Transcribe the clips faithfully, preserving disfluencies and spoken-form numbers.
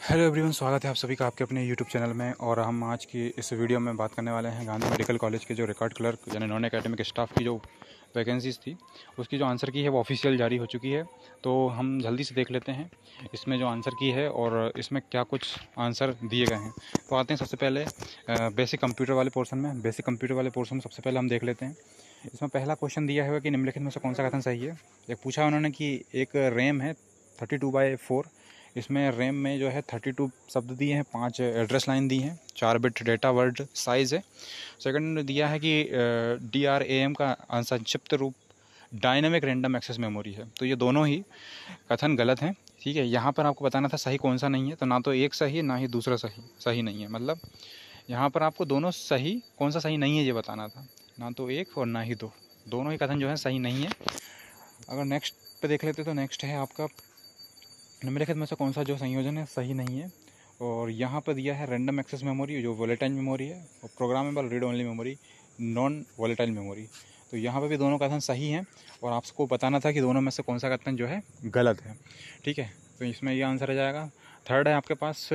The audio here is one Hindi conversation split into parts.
हेलो एवरीवन, स्वागत है आप सभी का आपके अपने यूट्यूब चैनल में। और हम आज की इस वीडियो में बात करने वाले हैं गांधी मेडिकल कॉलेज के जो रिकॉर्ड क्लर्क यानी नॉन एकेडमिक स्टाफ की जो वैकेंसीज़ थी उसकी जो आंसर की है वो ऑफिशियल जारी हो चुकी है। तो हम जल्दी से देख लेते हैं इसमें जो आंसर की है और इसमें क्या कुछ आंसर दिए गए हैं। तो आते हैं सबसे पहले बेसिक कंप्यूटर वाले पोर्शन में। बेसिक कंप्यूटर वाले पोर्शन में सबसे पहले हम देख लेते हैं। इसमें पहला क्वेश्चन दिया है कि निम्नलिखित में से कौन सा कथन सही है। एक पूछा उन्होंने कि एक रैम है थर्टी टू बाई फोर, इसमें रैम में जो है थर्टी टू शब्द दिए हैं, पांच एड्रेस लाइन दी हैं, चार बिट डेटा वर्ड साइज़ है। सेकंड दिया है कि डी आर ए एम का संक्षिप्त रूप डायनेमिक रैंडम एक्सेस मेमोरी है। तो ये दोनों ही कथन गलत हैं। ठीक है, यहाँ पर आपको बताना था सही कौन सा नहीं है। तो ना तो एक सही ना ही दूसरा सही सही नहीं है, मतलब यहाँ पर आपको दोनों सही कौन सा सही नहीं है ये बताना था, ना तो एक और ना ही दो, दोनों ही कथन जो है सही नहीं है। अगर नेक्स्ट पे देख लेते तो नेक्स्ट है आपका निम्नलिखित में से कौन सा जो संयोजन है सही नहीं है। और यहाँ पर दिया है रैंडम एक्सेस मेमोरी जो वोलेटाइल मेमोरी है और programmable read only memory non volatile memory. तो यहाँ पर भी दोनों कथन सही हैं और आपको बताना था कि दोनों में से कौन सा कथन जो है गलत है। ठीक है, तो इसमें ये आंसर आ जाएगा। थर्ड है आपके पास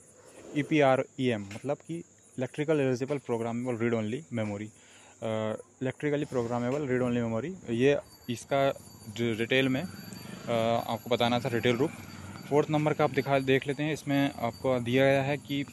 E P R E M, मतलब कि electrical eligible programmable read only memory, electrically programmable read only memory. ये इसका डिटेल में आ, आपको बताना था डिटेल रूप। फोर्थ नंबर का आप दिखा देख लेते हैं। इसमें आपको दिया गया है कि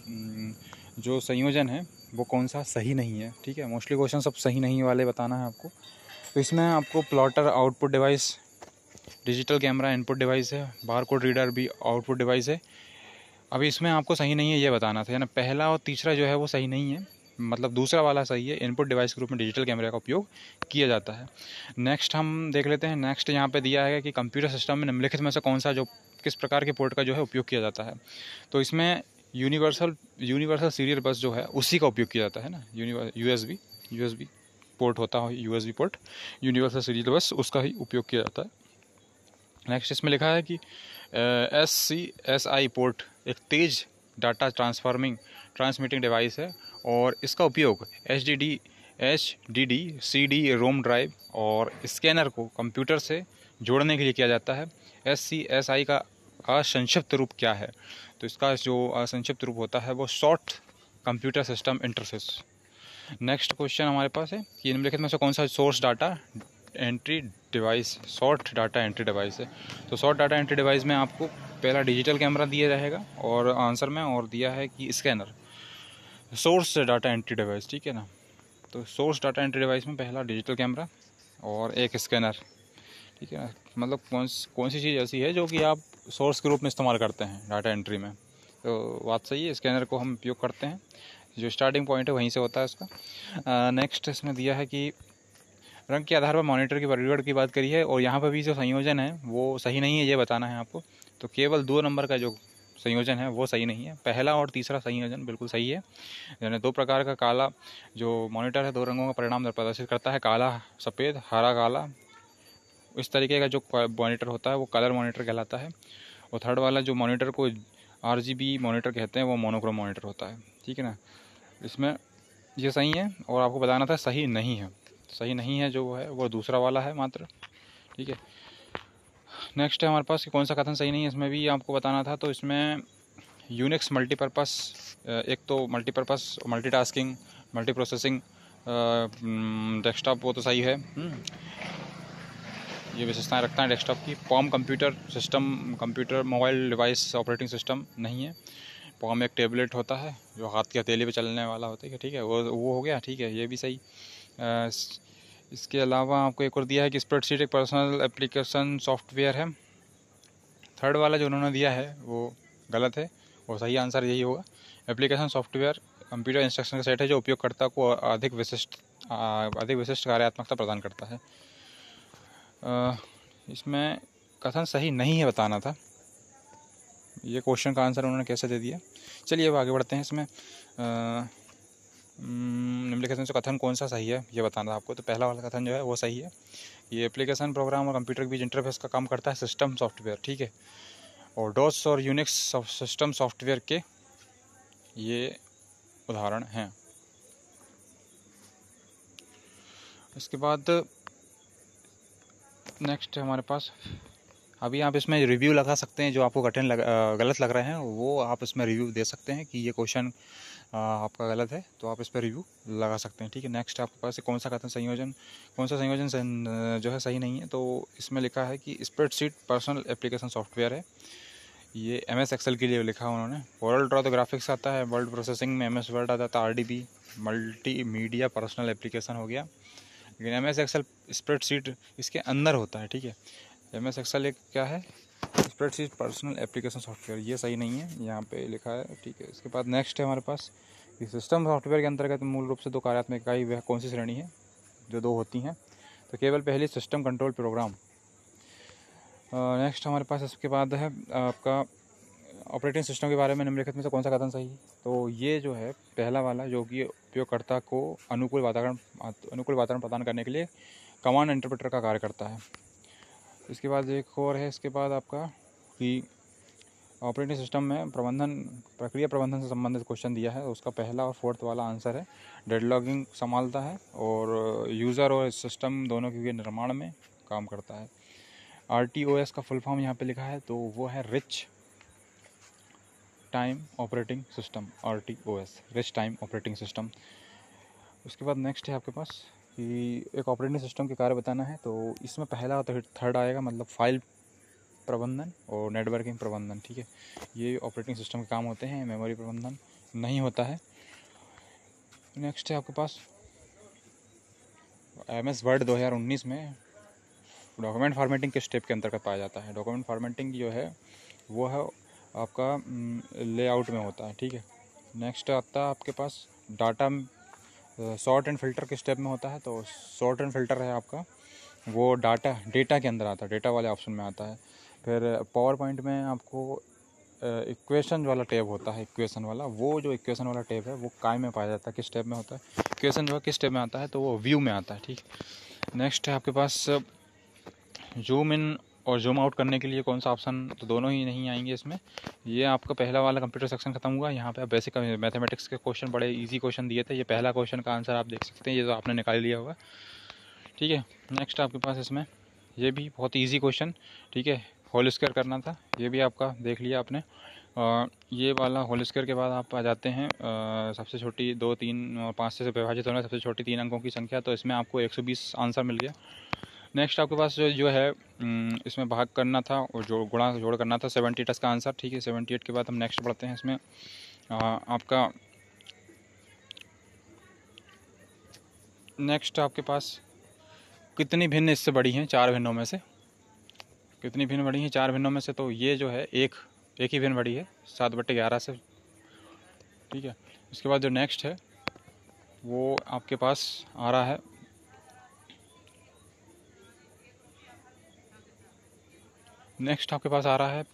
जो संयोजन है वो कौन सा सही नहीं है। ठीक है, मोस्टली क्वेश्चन सब सही नहीं वाले बताना है आपको। तो इसमें आपको plotter output device, digital camera input device है, बार कोड रीडर भी आउटपुट डिवाइस है। अभी इसमें आपको सही नहीं है ये बताना था, यानी पहला और तीसरा जो है वो सही नहीं है, मतलब दूसरा वाला सही है। इनपुट डिवाइस के रूप में डिजिटल कैमरे का उपयोग किया जाता है। नेक्स्ट हम देख लेते हैं। नेक्स्ट यहाँ पे दिया है कि कंप्यूटर सिस्टम में निम्नलिखित में से कौन सा जो किस प्रकार के पोर्ट का जो है उपयोग किया जाता है। तो इसमें यूनिवर्सल यूनिवर्सल सीरियल बस जो है उसी का उपयोग किया जाता है ना, U S B U S B port होता है, U S B port universal serial bus, उसका ही उपयोग किया जाता है। नेक्स्ट इसमें लिखा है कि S C S I port एक तेज डाटा ट्रांसफॉर्मिंग ट्रांसमिटिंग डिवाइस है और इसका उपयोग H D D H D D C D ROM drive और स्कैनर को कंप्यूटर से जोड़ने के लिए किया जाता है। एस सी एस आई का असंक्षिप्त रूप क्या है। तो इसका जो असंक्षिप्त रूप होता है वो short computer system interface. Next question हमारे पास है कि निम्नलिखित में से कौन सा source data entry device short data entry device है। तो शॉर्ट डाटा एंट्री डिवाइस में आपको पहला डिजिटल कैमरा दिया रहेगा और आंसर में और दिया है कि scanner source data entry device. ठीक है ना, तो सोर्स डाटा एंट्री डिवाइस में पहला डिजिटल कैमरा और एक स्कैनर। ठीक है ना, मतलब कौन कौन सी चीज़ ऐसी है जो कि आप सोर्स के रूप में इस्तेमाल करते हैं डाटा एंट्री में। तो बात सही है, स्कैनर को हम उपयोग करते हैं, जो स्टार्टिंग पॉइंट है वहीं से होता है उसका। नेक्स्ट इसमें दिया है कि रंग के आधार पर मॉनिटर की वर्गीकरण की बात करी है और यहाँ पर भी जो संयोजन है वो सही नहीं है ये बताना है आपको। तो केवल दो नंबर का जो संयोजन है वो सही नहीं है, पहला और तीसरा संयोजन बिल्कुल सही है। यानी दो प्रकार का काला जो मॉनिटर है दो रंगों का परिणाम प्रदर्शित करता है, काला सफ़ेद हरा काला, इस तरीके का जो मॉनिटर होता है वो कलर मॉनिटर कहलाता है। और थर्ड वाला जो मॉनिटर को आर जी बी मॉनिटर कहते हैं वो मोनोक्रोम मॉनिटर होता है। ठीक है ना, इसमें ये सही है और आपको बताना था सही नहीं है। सही नहीं है जो है वो दूसरा वाला है मात्र। ठीक है, नेक्स्ट है हमारे पास कि कौन सा कथन सही नहीं है, इसमें भी आपको बताना था। तो इसमें यूनिक्स मल्टीपर्पस, एक तो multipurpose multitasking multi processing desktop वो तो सही है, ये विशेषताएं रखता है डेस्कटॉप की। Palm computer system computer mobile device operating system नहीं है। पॉम एक टेबलेट होता है जो हाथ की हथेली पे चलने वाला होता है। ठीक है, वो वो हो गया। ठीक है, ये भी सही। आ, इसके अलावा आपको एक और दिया है कि स्प्रेडशीट एक पर्सनल एप्लीकेशन सॉफ्टवेयर है। थर्ड वाला जो उन्होंने दिया है वो गलत है और सही आंसर यही होगा। एप्लीकेशन सॉफ्टवेयर कंप्यूटर इंस्ट्रक्शन का सेट है जो उपयोगकर्ता को अधिक विशिष्ट अधिक विशिष्ट कार्यात्मकता प्रदान करता है। आ, इसमें कथन सही नहीं है बताना था, ये क्वेश्चन का आंसर उन्होंने कैसे दे दिया। चलिए अब आगे बढ़ते हैं। इसमें निम्नलिखित में से कथन कौन सा सही है ये बताना था आपको। तो पहला वाला कथन जो है वो सही है, ये एप्लीकेशन प्रोग्राम और कंप्यूटर के बीच इंटरफेस का काम करता है सिस्टम सॉफ्टवेयर। ठीक है, और डॉस और यूनिक्स सिस्टम सॉफ्टवेयर के ये उदाहरण हैं। इसके बाद नेक्स्ट है हमारे पास अभी आप इसमें रिव्यू लगा सकते हैं, जो आपको कठिन लग, गलत लग रहे हैं वो आप इसमें रिव्यू दे सकते हैं कि ये क्वेश्चन आपका गलत है, तो आप इस पर रिव्यू लगा सकते हैं। ठीक है, नेक्स्ट आपके पास कौन सा कथन संयोजन कौन सा संयोजन जो है सही नहीं है, तो इसमें लिखा है कि स्प्रेडशीट पर्सनल एप्लीकेशन सॉफ्टवेयर है, ये एम एस एक्सेल के लिए लिखा है उन्होंने। वर्ल्ड ड्रॉ तो ग्राफिक्स आता है, वर्ल्ड प्रोसेसिंग में एम एस वर्ड आता था, R D B multi media personal application हो गया, लेकिन एम एस एक्सेल स्प्रेडशीट इसके अंदर होता है। ठीक है, एम एस एक्सेल एक क्या है, स्प्रेडशीट पर्सनल एप्लीकेशन सॉफ्टवेयर, ये सही नहीं है, यहाँ पे लिखा है। ठीक है, इसके बाद नेक्स्ट है हमारे पास कि सिस्टम सॉफ्टवेयर के अंतर्गत मूल रूप से दो कार्यात्मक इकाई वह कौन सी श्रेणी है, जो दो होती हैं, तो केवल पहली सिस्टम कंट्रोल प्रोग्राम। नेक्स्ट हमारे पास इसके बाद है आपका ऑपरेटिंग सिस्टम के बारे में निम्नलिखित में से कौन सा कथन सही है, तो ये जो है पहला वाला, जो कि उपयोगकर्ता को अनुकूल वातावरण अनुकूल वातावरण प्रदान करने के लिए कमांड इंटरप्रेटर का कार्य करता है। इसके बाद एक और है, इसके बाद आपका कि ऑपरेटिंग सिस्टम में प्रबंधन प्रक्रिया प्रबंधन से संबंधित क्वेश्चन दिया है, उसका पहला और फोर्थ वाला आंसर है डेडलॉगिंग संभालता है और यूज़र और सिस्टम दोनों के निर्माण में काम करता है। आर टी ओ एस का फुल फॉर्म यहाँ पे लिखा है, तो वो है rich time operating system, R T O S rich time operating system. उसके बाद नेक्स्ट है आपके पास कि एक ऑपरेटिंग सिस्टम के कार्य बताना है, तो इसमें पहला तो थर्ड आएगा, मतलब फाइल प्रबंधन और नेटवर्किंग प्रबंधन। ठीक है, ये ऑपरेटिंग सिस्टम के काम होते हैं, मेमोरी प्रबंधन नहीं होता है। नेक्स्ट है आपके पास एम एस वर्ड दो हज़ार उन्नीस में डॉक्यूमेंट फॉर्मेटिंग के स्टेप के अंतर्गत पाया जाता है। डॉक्यूमेंट फॉर्मेटिंग जो है वो है आपका लेआउट में होता है। ठीक है, नेक्स्ट आता है आपके पास डाटा सॉर्ट एंड फिल्टर के स्टेप में होता है, तो सॉर्ट एंड फिल्टर है आपका वो डाटा डेटा के अंदर आता है, डेटा वाले ऑप्शन में आता है। फिर पावर पॉइंट में आपको इक्वेशन वाला टैब होता है, इक्वेशन वाला, वो जो इक्वेशन वाला टैब है वो काय में पाया जाता है, किस टैब में होता है, इक्वेशन जो है किस टैब में आता है, तो वो व्यू में आता है। ठीक, नेक्स्ट है आपके पास जूम इन और जूम आउट करने के लिए कौन सा ऑप्शन, तो दोनों ही नहीं आएंगे इसमें। ये आपका पहला वाला कंप्यूटर सेक्शन खत्म हुआ, यहाँ पे आप बेसिक मैथमेटिक्स के क्वेश्चन बड़े इजी क्वेश्चन दिए थे, ये पहला क्वेश्चन का आंसर आप देख सकते हैं, ये तो आपने निकाल लिया होगा। ठीक है, नेक्स्ट आपके पास इसमें ये भी बहुत इजी क्वेश्चन, ठीक है, होल स्क्वायर करना था, ये भी आपका देख लिया आपने। आ, ये वाला होल स्क्वायर के बाद आप आ जाते हैं आ, सबसे छोटी दो तीन और पाँच से विभाजित होना सबसे छोटी तीन अंकों की संख्या, तो इसमें आपको एक सौ बीस आंसर मिल गया। नेक्स्ट आपके पास जो जो है इसमें भाग करना था और जोड़ गुणा जोड़ करना था, सेवेंटी एट का आंसर। ठीक है, सेवेंटी एट के बाद हम नेक्स्ट बढ़ते हैं। इसमें आ, आपका नेक्स्ट आपके पास कितनी भिन्न इससे बड़ी हैं, चार भिन्नों में से कितनी भिन्न बड़ी हैं, चार भिन्नों में से, तो ये जो है एक एक ही भिन्न बड़ी है, सात बट्टे ग्यारह से। ठीक है, इसके बाद जो नेक्स्ट है वो आपके पास आ रहा है नेक्स्ट आपके पास आ रहा है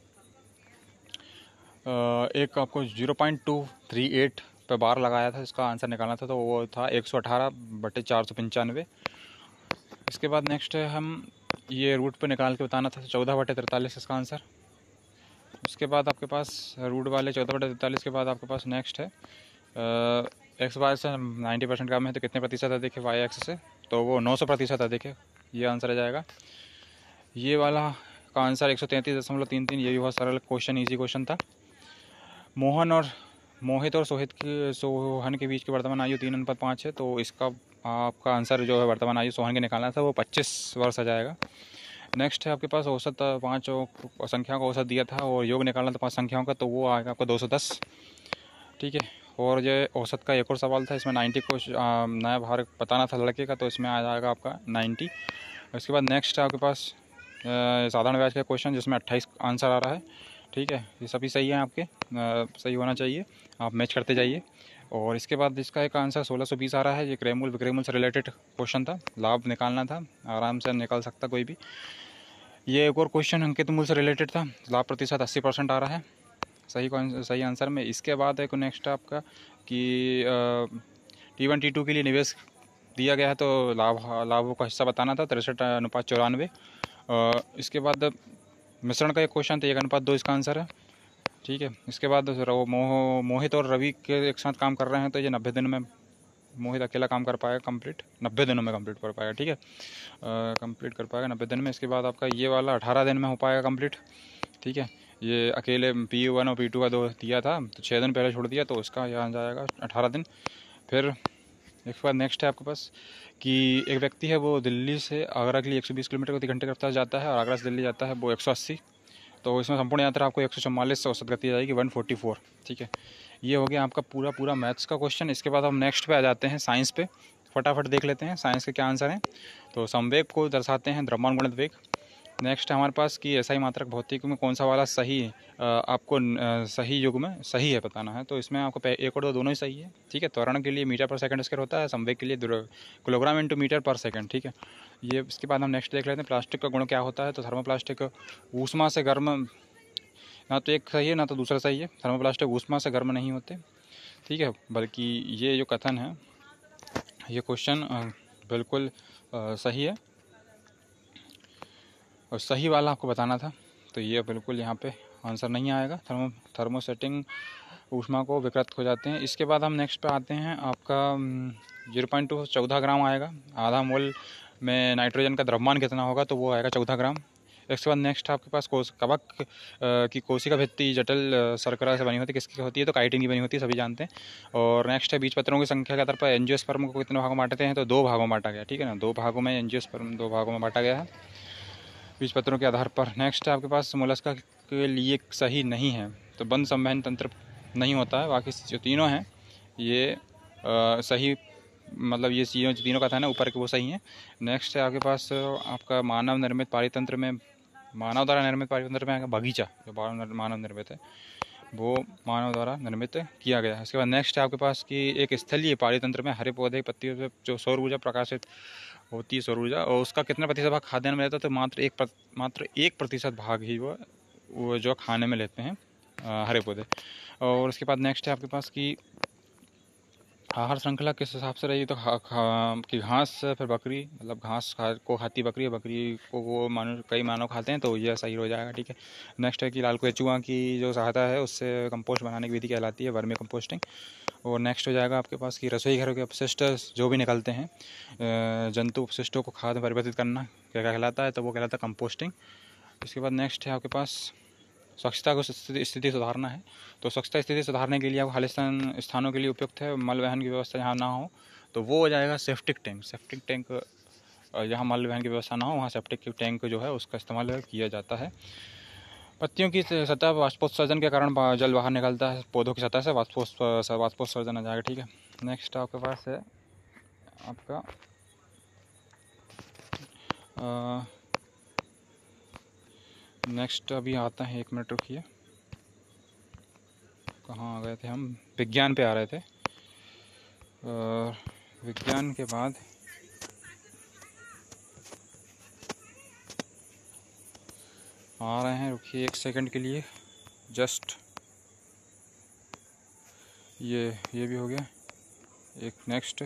एक आपको zero point two three eight पे बार लगाया था, इसका आंसर निकालना था, तो वो था एक सौ अठारह बटे चार सौ पंचानवे। इसके बाद नेक्स्ट है हम ये रूट पे निकाल के बताना था, चौदह बटे तैंतालीस इसका आंसर। उसके बाद आपके पास रूट वाले चौदह बटे तैंतालीस के बाद आपके पास नेक्स्ट है एक्स वाई से नाइन्टी परसेंट कम है तो कितने प्रतिशत है, देखिए वाई एक्स से, तो वो नौ सौ प्रतिशत है, देखिए ये आंसर आ जाएगा। ये वाला का आंसर एक सौ तैंतीस दशमलव तीन तीन, ये भी बहुत सरल क्वेश्चन, इजी क्वेश्चन था। मोहन और मोहित और सोहित की सोहन के बीच की वर्तमान आयु तीन अनुपात पाँच है, तो इसका आपका आंसर जो है वर्तमान आयु सोहन के निकालना था, वो पच्चीस वर्ष आ जाएगा। नेक्स्ट है आपके पास औसत पाँच संख्याओं का औसत दिया था और योग निकालना था पाँच संख्याओं का, तो वो आएगा आपका दो सौ दस। ठीक है, और ये औसत का एक और सवाल था, इसमें नाइन्टी को नया भार बताना था लड़के का, तो इसमें आ जाएगा आपका नाइन्टी। उसके बाद नेक्स्ट है आपके पास साधारण ब्याज का क्वेश्चन, जिसमें अट्ठाईस आंसर आ रहा है। ठीक है, ये सभी सही हैं आपके, आ, सही होना चाहिए, आप मैच करते जाइए। और इसके बाद इसका एक आंसर सोलह सौ बीस आ रहा है, ये क्रयमूल विक्रयमूल से रिलेटेड क्वेश्चन था, लाभ निकालना था, आराम से निकाल सकता कोई भी। ये एक और क्वेश्चन अंकित मूल से रिलेटेड था, लाभ प्रतिशत अस्सी परसेंट आ रहा है सही सही आंसर में। इसके बाद एक नेक्स्ट आपका कि टी वन टी टू के लिए निवेश दिया गया है, तो लाभ लाभों का हिस्सा बताना था, तिरसठ अनुपात चौरानवे। इसके बाद मिश्रण का एक क्वेश्चन था, एक अनुपात दो इसका आंसर है। ठीक है, इसके बाद मोह मोहित और रवि के एक साथ काम कर रहे हैं, तो ये नब्बे दिन में मोहित अकेला काम कर पाएगा कंप्लीट नब्बे दिनों में कंप्लीट कर पाएगा, ठीक है, कंप्लीट कर पाएगा नब्बे दिन में। इसके बाद आपका ये वाला अठारह दिन में हो पाएगा कंप्लीट, ठीक है। ये अकेले पी यू वन और पी टू का दो दिया था तो छः दिन पहले छोड़ दिया तो उसका यहाँ जाएगा अठारह दिन। फिर इसके बाद नेक्स्ट है आपके पास कि एक व्यक्ति है वो दिल्ली से आगरा के लिए एक सौ बीस किलोमीटर प्रति घंटे के रफ्तार जाता है और आगरा से दिल्ली जाता है वो एक सौ अस्सी, तो इसमें संपूर्ण यात्रा आपको एक सौ चौवालीस से औसत गति जाएगी एक सौ चौवालीस, ठीक है। ये हो गया आपका पूरा पूरा मैथ्स का क्वेश्चन। इसके बाद हम नेक्स्ट पे आ जाते हैं साइंस पे, फटाफट देख लेते हैं साइंस के क्या आंसर हैं। तो संवेग को दर्शाते हैं द्रव्यमान वेग। नेक्स्ट है हमारे पास कि एसआई मात्रक भौतिक में कौन सा वाला सही आपको सही युग में सही है बताना है। तो इसमें आपको एक और दो दोनों ही सही है, ठीक है। त्वरण के लिए मीटर पर सेकंड स्क्वायर होता है, संवेग के लिए किलोग्राम इंटू मीटर पर सेकंड, ठीक है। ये इसके बाद हम नेक्स्ट देख लेते हैं प्लास्टिक का गुण क्या होता है। तो थर्मोप्लास्टिक ऊष्मा से गर्म, ना तो एक सही है ना तो दूसरा सही है। थर्मोप्लास्टिक ऊष्मा से गर्म नहीं होते, ठीक है, बल्कि ये जो कथन है ये क्वेश्चन बिल्कुल सही है और सही वाला आपको बताना था। तो ये बिल्कुल यहाँ पे आंसर नहीं आएगा। थर्मो थर्मोसेटिंग ऊष्मा को विकृत हो जाते हैं। इसके बाद हम नेक्स्ट पे आते हैं आपका जीरो पॉइंट टू चौदह ग्राम आएगा। आधा मोल में नाइट्रोजन का द्रव्यमान कितना होगा तो वो आएगा चौदह ग्राम। इसके बाद नेक्स्ट आपके पास कोश कवक की कोशिका भित्ति जटिल शर्करा से बनी होती है, किसकी होती है तो काइटिन की बनी होती है, सभी जानते हैं। और नेक्स्ट है बीज पत्रों की संख्या के आधार पर एंजियोस्पर्म को कितने भागों में बांटते हैं तो दो भागों में बांटा गया, ठीक है ना। दो भागों में एंजियोस्पर्म दो भागों में बांटा गया है बीज पत्रों के आधार पर। नेक्स्ट है आपके पास मोलस्का के लिए सही नहीं है तो बंद संवहन तंत्र नहीं होता है। बाकी जो तीनों हैं ये आ, सही, मतलब ये तीनों तीनों का था ना ऊपर के वो सही है। नेक्स्ट है आपके पास आपका मानव निर्मित पारितंत्र में, मानव द्वारा निर्मित पारितंत्र में आएगा बगीचा, जो मानव निर्मित है वो मानव द्वारा निर्मित किया गया है। इसके बाद नेक्स्ट है आपके पास कि एक स्थलीय पारितंत्र में हरे पौधे पत्तियों से जो सौर ऊर्जा प्रकाशित होती है सौर ऊर्जा, और उसका कितना प्रतिशत भाग खाद्यान्न में रहता है तो मात्र एक प्रत, मात्र एक प्रतिशत भाग ही वो वो जो खाने में लेते हैं आ, हरे पौधे। और उसके बाद नेक्स्ट है आपके पास कि आहार श्रृंखला किस हिसाब से रही तो खा, खा, कि घास फिर बकरी, मतलब घास खा, को खाती बकरी है, बकरी को वो मानव कई मानव खाते हैं तो ये सही हो जाएगा, ठीक है। नेक्स्ट है कि लाल केचुआ की जो सहायता है उससे कंपोस्ट बनाने की विधि कहलाती है वर्मी कंपोस्टिंग। और नेक्स्ट हो जाएगा आपके पास कि रसोई घरों के अपशिष्ट जो भी निकलते हैं जंतु अपशिष्टों को खाद में परिवर्तित करना क्या कहलाता है तो वो कहलाता है कंपोस्टिंग। इसके बाद नेक्स्ट है आपके पास स्वच्छता को स्थिति सुधारना है तो स्वच्छता स्थिति सुधारने के लिए आपको खालिस्तान स्थानों के लिए उपयुक्त है मल वहन की व्यवस्था जहाँ ना हो तो वो हो जाएगा सेप्टिक टैंक। सेप्टिक टैंक जहाँ मल वहन की व्यवस्था ना हो वहाँ सेप्टिक टैंक जो है उसका इस्तेमाल किया जाता है। पत्तियों की सतह वाष्पोत्सर्जन के कारण जल बाहर निकलता है, पौधों की सतह से वाष्पोत्सर्जन आ जाएगा, ठीक है। नेक्स्ट आपके पास है आपका नेक्स्ट अभी आता है, एक मिनट रुकिए, कहाँ आ गए थे हम, विज्ञान पे आ रहे थे। विज्ञान के बाद आ रहे हैं, रुकिए एक सेकंड के लिए जस्ट, ये ये भी हो गया एक। नेक्स्ट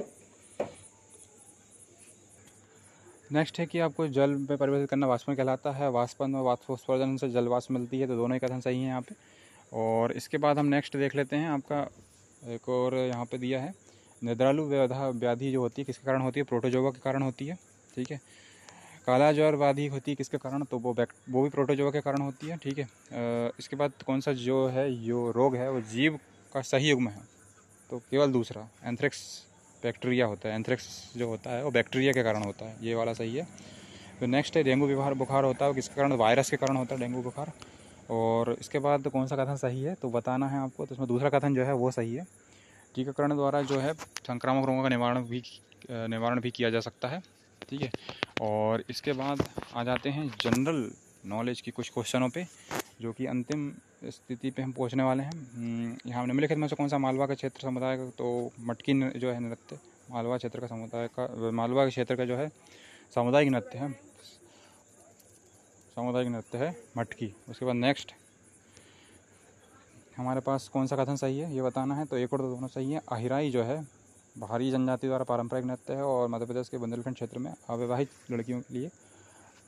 नेक्स्ट है कि आपको जल में परिवर्तित करना वाष्पन कहलाता है। वाष्पन में वाष्पोत्सर्जन से जल वाष्प मिलती है तो दोनों ही कथन सही हैं यहाँ पे। और इसके बाद हम नेक्स्ट देख लेते हैं आपका एक और यहाँ पे दिया है निद्रालु व्याधि जो होती है किसके कारण होती है प्रोटोजोआ के कारण होती है, ठीक है। काला ज्वर व्याधि होती है किसके कारण तो वो वो भी प्रोटोजोआ के कारण होती है, ठीक है। इसके बाद कौन सा जो है जो रोग है वो जीव का सही युग्म है तो केवल दूसरा एंथ्रेक्स बैक्टीरिया होता है। एंथ्रेक्स जो होता है वो बैक्टीरिया के कारण होता है, ये वाला सही है। तो नेक्स्ट है डेंगू बुखार बुखार होता है किसके कारण वायरस के कारण होता है डेंगू बुखार। और इसके बाद कौन सा कथन सही है तो बताना है आपको, तो इसमें दूसरा कथन जो है वो सही है। टीकाकरण द्वारा जो है संक्रामक रोगों का निवारण भी निवारण भी किया जा सकता है, ठीक है। और इसके बाद आ जाते हैं जनरल नॉलेज की कुछ क्वेश्चनों पे जो कि अंतिम स्थिति पे हम पहुंचने वाले हैं। यहाँ निम्नलिखित में से कौन सा मालवा का क्षेत्र समुदाय का तो मटकी जो है नृत्य मालवा क्षेत्र का समुदाय का मालवा के क्षेत्र का जो है सामुदायिक नृत्य है सामुदायिक नृत्य है मटकी। उसके बाद नेक्स्ट हमारे पास कौन सा कथन सही है ये बताना है, तो एक और दो दोनों सही है। अहिराई जो है बाहरी जनजाति द्वारा पारंपरिक नृत्य है और मध्य प्रदेश के बुंदेलखंड क्षेत्र में अविवाहित लड़कियों के लिए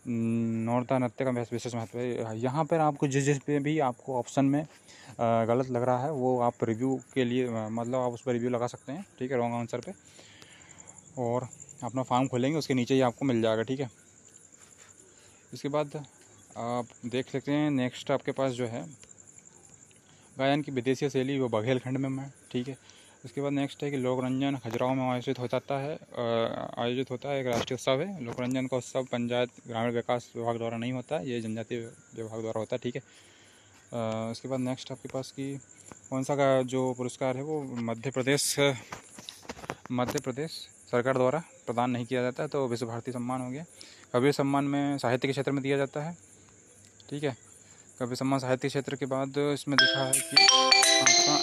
नौरता नृत्य का विशेष महत्व है। यहाँ पर आपको जिस जिस पे भी आपको ऑप्शन में गलत लग रहा है वो आप रिव्यू के लिए मतलब आप उस पर रिव्यू लगा सकते हैं, ठीक है, रॉन्ग आंसर पे, और अपना फॉर्म खोलेंगे उसके नीचे ही आपको मिल जाएगा, ठीक है। इसके बाद आप देख सकते हैं नेक्स्ट आपके पास जो है गायन की विदेशी शैली वो बघेलखंड में है, ठीक है। उसके बाद नेक्स्ट है कि लोकरंजन खजुराहो में आयोजित हो जाता है आयोजित होता है एक राष्ट्रीय उत्सव है। लोकरंजन का उत्सव पंचायत ग्रामीण विकास विभाग द्वारा नहीं होता है, ये जनजातीय विभाग द्वारा होता है, ठीक है। उसके बाद नेक्स्ट आपके पास कि कौन सा का जो पुरस्कार है वो मध्य प्रदेश मध्य प्रदेश सरकार द्वारा प्रदान नहीं किया जाता है, तो विश्व भारती सम्मान हो गया। कबीर सम्मान में साहित्य के क्षेत्र में दिया जाता है, ठीक है। कबीर सम्मान साहित्य क्षेत्र के बाद इसमें देखा है कि आपका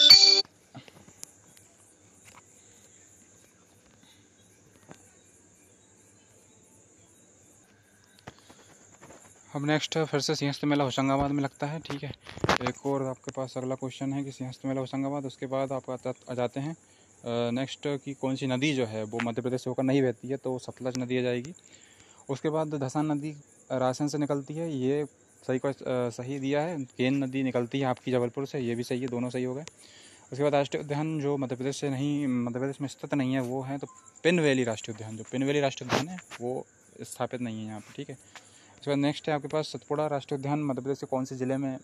अब नेक्स्ट फिर से सिंहस्थ मेला होशंगाबाद में लगता है, ठीक है। एक और आपके पास अगला क्वेश्चन है कि सिंहस्थ मेला होशंगाबाद। उसके बाद आप आ जाते हैं नेक्स्ट की कौन सी नदी जो है वो मध्य प्रदेश से होकर नहीं बहती है, तो सतलज नदी आ जाएगी। उसके बाद धसान नदी रायसेन से निकलती है, ये सही को सही दिया है। केन नदी निकलती है आपकी जबलपुर से, ये भी सही है, दोनों सही हो गए। उसके बाद राष्ट्रीय उद्यान जो मध्य प्रदेश से नहीं मध्य प्रदेश में स्थित नहीं है वो है तो पिन वैली राष्ट्रीय उद्यान, जो पिन वैली राष्ट्रीय उद्यान है वो स्थापित नहीं है यहाँ पर, ठीक है। उसके बाद नेक्स्ट है आपके पास सतपुड़ा राष्ट्रीय उद्यान मध्य प्रदेश के कौन से ज़िले में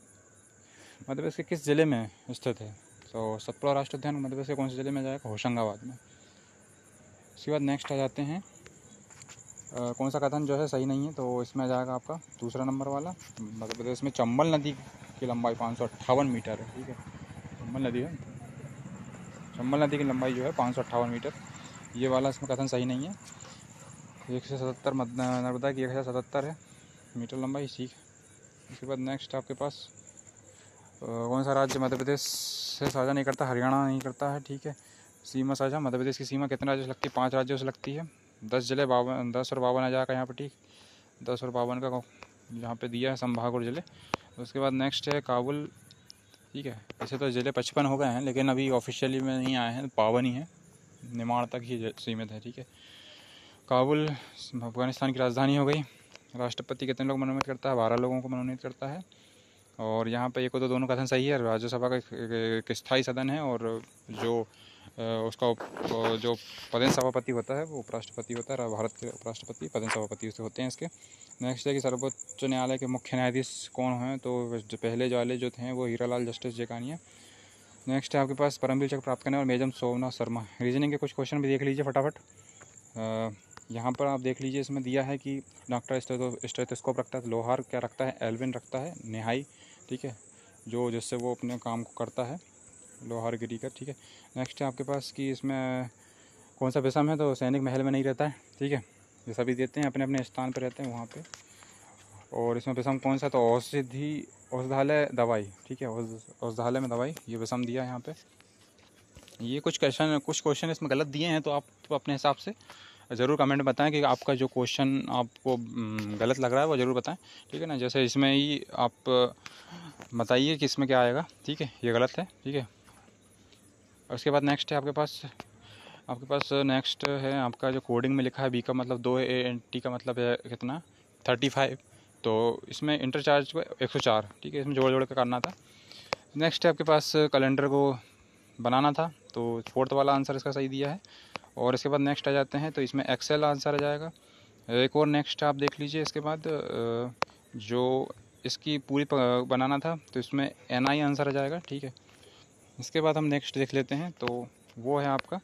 मध्य प्रदेश के किस ज़िले में स्थित है, तो सतपुड़ा राष्ट्रीय उद्यान मध्य प्रदेश के कौन से ज़िले में जाएगा, होशंगाबाद में। उसके बाद नेक्स्ट आ जाते हैं आ, कौन सा कथन जो है सही नहीं है, तो इसमें जाएगा आपका दूसरा नंबर वाला। मध्य प्रदेश में चंबल नदी की लंबाई पाँच सौ अट्ठावन मीटर है, ठीक है। चंबल नदी है चंबल नदी की लंबाई जो है पाँच सौ अट्ठावन मीटर, ये वाला इसमें कथन सही नहीं है। एक सौ सतहत्तर नर्मदा की एक हज़ार सतहत्तर है मीटर लंबाई, ठीक है। उसके बाद नेक्स्ट आपके पास आ, कौन सा राज्य मध्य प्रदेश से साझा नहीं करता, हरियाणा नहीं करता है, ठीक है। सीमा साझा मध्य प्रदेश की सीमा कितने राज्यों से लगती है, पाँच राज्यों से लगती है। दस जिले बावन दस और बावन आ जाएगा यहाँ पर, ठीक। दस और बावन का यहाँ पे दिया है संभाग और ज़िले। उसके बाद नेक्स्ट है काबुल, ठीक है। ऐसे तो ज़िले पचपन हो गए हैं लेकिन अभी ऑफिशियली में नहीं आए हैं, बावन ही है, निमाड़ तक ही सीमित है, ठीक है। काबुल अफगानिस्तान की राजधानी हो गई। राष्ट्रपति कितने लोग मनोनीत करता है, बारह लोगों को मनोनीत करता है। और यहाँ पे एक तो दोनों कथन सही है, राज्यसभा का एक स्थायी सदन है और जो उसका जो पदेन सभापति होता है वो उपराष्ट्रपति होता है, भारत के उपराष्ट्रपति पदेन सभापति उससे होते हैं इसके। नेक्स्ट है कि सर्वोच्च न्यायालय के मुख्य न्यायाधीश कौन हैं, तो जो पहले जो वाले जो थे वो हीरालाल जस्टिस जेकानिया। नेक्स्ट है आपके पास परमवीर चक्र प्राप्त करने वाले मेजर सोमनाथ शर्मा। रीजनिंग के कुछ क्वेश्चन भी देख लीजिए फटाफट। यहाँ पर आप देख लीजिए, इसमें दिया है कि डॉक्टर स्टेथोस्कोप रखता है, लोहार क्या रखता है, एल्विन रखता है, निहाई, ठीक है, जो जिससे वो अपने काम को करता है, लोहार गिरी कर, ठीक है। नेक्स्ट है आपके पास कि इसमें कौन सा विषम है, तो सैनिक महल में नहीं रहता है, ठीक है। ये सभी देते हैं अपने अपने स्थान पर रहते हैं वहाँ पे। और इसमें विषम कौन सा, तो औषधि औषधालय दवाई, ठीक है, औषधालय में दवाई, ये विषम दिया है यहाँ पे। ये कुछ क्वेश्चन कुछ क्वेश्चन इसमें गलत दिए हैं, तो आप तो अपने हिसाब से ज़रूर कमेंट में बताएं कि आपका जो क्वेश्चन आपको गलत लग रहा है वो ज़रूर बताएं, ठीक है ना। जैसे इसमें ही आप बताइए कि इसमें क्या आएगा, ठीक है, ये गलत है, ठीक है। उसके बाद नेक्स्ट है आपके पास आपके पास नेक्स्ट है आपका जो कोडिंग में लिखा है, बी का मतलब दो है, ए एन टी का मतलब है कितना, थर्टी फाइव, तो इसमें इंटरचार्ज को एक सौ चार, ठीक है, इसमें जोड़ जोड़ के करना था। नेक्स्ट है आपके पास कैलेंडर को बनाना था, तो फोर्थ वाला आंसर इसका सही दिया है। और इसके बाद नेक्स्ट आ जाते हैं, तो इसमें एक्सेल आंसर आ जाएगा। एक और नेक्स्ट आप देख लीजिए, इसके बाद जो इसकी पूरी बनाना था तो इसमें एन आई आंसर आ जाएगा, ठीक है। इसके बाद हम नेक्स्ट देख लेते हैं, तो वो है आपका,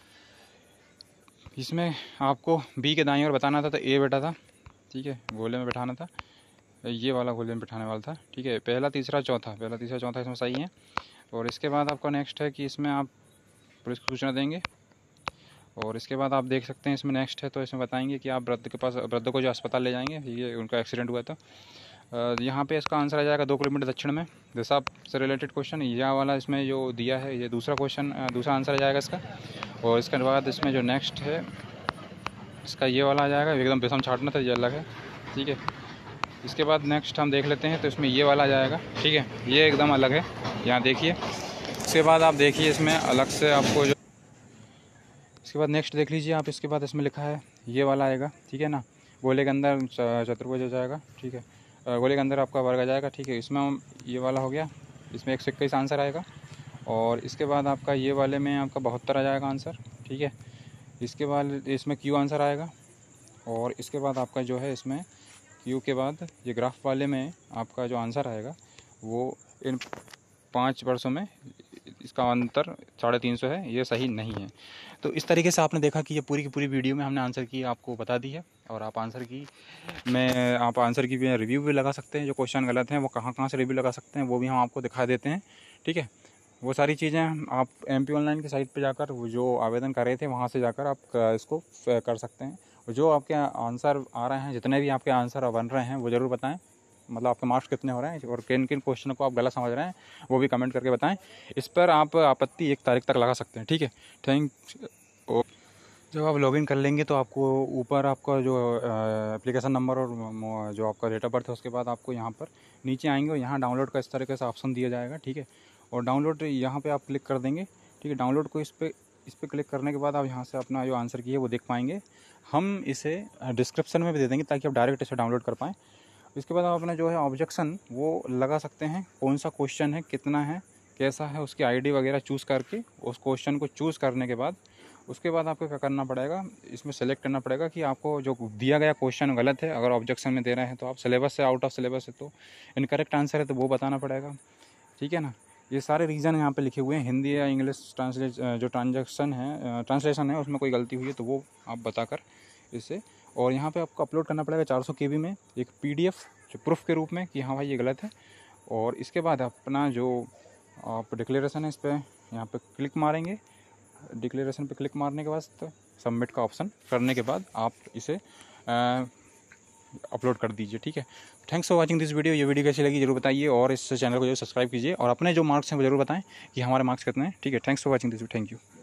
इसमें आपको बी के दाईं ओर बताना था तो ए बैठा था, ठीक है, गोले में बैठाना था, ये वाला गोले में बैठाने वाला था, ठीक है। पहला तीसरा चौथा पहला तीसरा चौथा इसमें सही है। और इसके बाद आपका नेक्स्ट है कि इसमें आप पुलिस को सूचना देंगे। और इसके बाद आप देख सकते हैं इसमें नेक्स्ट है, तो इसमें बताएंगे कि आप वृद्ध के पास वृद्ध को जो अस्पताल ले जाएंगे, ये उनका एक्सीडेंट हुआ था। यहाँ पे इसका आंसर आ जाएगा दो किलोमीटर दक्षिण में, दिशा से रिलेटेड क्वेश्चन, यह वाला इसमें जो दिया है ये दूसरा क्वेश्चन दूसरा आंसर आ जाएगा इसका। और इसके बाद इसमें जो नेक्स्ट है इसका ये वाला आ जाएगा, एकदम बेसम छाटना था, ये अलग है, ठीक है। इसके बाद नेक्स्ट हम देख लेते हैं, तो इसमें ये वाला आ जाएगा, ठीक है, ये एकदम अलग है, यहाँ देखिए। इसके बाद आप देखिए इसमें अलग से आपको जो इसके बाद नेक्स्ट देख लीजिए आप, इसके बाद इसमें लिखा है ये वाला आएगा, ठीक है ना। गोले के अंदर चतुर्भुज हो जाएगा, ठीक है। गोले के अंदर आपका वर्ग आ जाएगा, ठीक है। इसमें हम ये वाला हो गया, इसमें एक सौ इक्कीस आंसर आएगा। और इसके बाद आपका ये वाले में आपका बहत्तर आ जाएगा आंसर, ठीक है। इसके बाद इसमें क्यू आंसर आएगा। और इसके बाद आपका जो है इसमें क्यू के बाद ये ग्राफ वाले में आपका जो आंसर आएगा वो इन पाँच वर्षों में इसका अंतर साढ़े तीन सौ है, ये सही नहीं है। तो इस तरीके से आपने देखा कि ये पूरी की पूरी वीडियो में हमने आंसर की आपको बता दी है। और आप आंसर की में आप आंसर की भी रिव्यू भी लगा सकते हैं, जो क्वेश्चन गलत हैं वो कहाँ कहाँ से रिव्यू लगा सकते हैं वो भी हम आपको दिखा देते हैं, ठीक है। वो सारी चीज़ें आप एम पी ऑनलाइन की साइट पे जाकर वो जो आवेदन कर रहे थे वहाँ से जाकर आप इसको कर सकते हैं। जो आपके आंसर आ रहे हैं, जितने भी आपके आंसर बन रहे हैं वो ज़रूर बताएं, मतलब आपके मार्क्स कितने हो रहे हैं और किन किन क्वेश्चनों को आप गलत समझ रहे हैं वो भी कमेंट करके बताएं। इस पर आप आपत्ति एक तारीख तक लगा सकते हैं, ठीक है। थैंक। जब आप लॉगिन कर लेंगे तो आपको ऊपर आपका जो एप्लीकेशन नंबर और जो आपका डेट ऑफ बर्थ है उसके बाद आपको यहाँ पर नीचे आएंगे और यहाँ डाउनलोड का इस तरीके से ऑप्शन दिया जाएगा, ठीक है। और डाउनलोड यहाँ पे आप क्लिक कर देंगे, ठीक है। डाउनलोड को इस पर इस पर क्लिक करने के बाद आप यहाँ से अपना जो आंसर की है वो देख पाएंगे। हम इसे डिस्क्रिप्शन में भी दे देंगे ताकि आप डायरेक्ट इसे डाउनलोड कर पाएँ। इसके बाद आप अपना जो है ऑब्जेक्शन वो लगा सकते हैं, कौन सा क्वेश्चन है, कितना है, कैसा है, उसकी आईडी वगैरह चूज़ करके उस क्वेश्चन को चूज़ करने के बाद उसके बाद आपको क्या करना पड़ेगा, इसमें सेलेक्ट करना पड़ेगा कि आपको जो दिया गया क्वेश्चन गलत है। अगर ऑब्जेक्शन में दे रहे हैं तो आप सिलेबस से आउट ऑफ सिलेबस है तो इनकरेक्ट आंसर है तो वो बताना पड़ेगा, ठीक है ना। ये सारे रीज़न यहाँ पे लिखे हुए हैं। हिंदी या इंग्लिश ट्रांसलेट जो ट्रांजेक्शन है ट्रांसलेशन है उसमें कोई गलती हुई है तो वो आप बताकर इससे। और यहाँ पे आपको अपलोड करना पड़ेगा चार सौ के बी में एक पीडीएफ जो प्रूफ के रूप में कि हाँ भाई ये गलत है। और इसके बाद अपना जो आप डिक्लेरेशन है इस पर यहाँ पे क्लिक मारेंगे। डिक्लेरेशन पे क्लिक मारने के बाद तो सबमिट का ऑप्शन करने के बाद आप इसे अपलोड कर दीजिए, ठीक है। Thanks for watching this video. ये वीडियो कैसी लगी जरूर बताइए और इस चैनल को जरूर सब्सक्राइब कीजिए और अपने जो मार्क्स हैं वो जरूर बताएं कि हमारे मार्क्स कितने हैं, ठीक है। Thanks for watching this, thank you.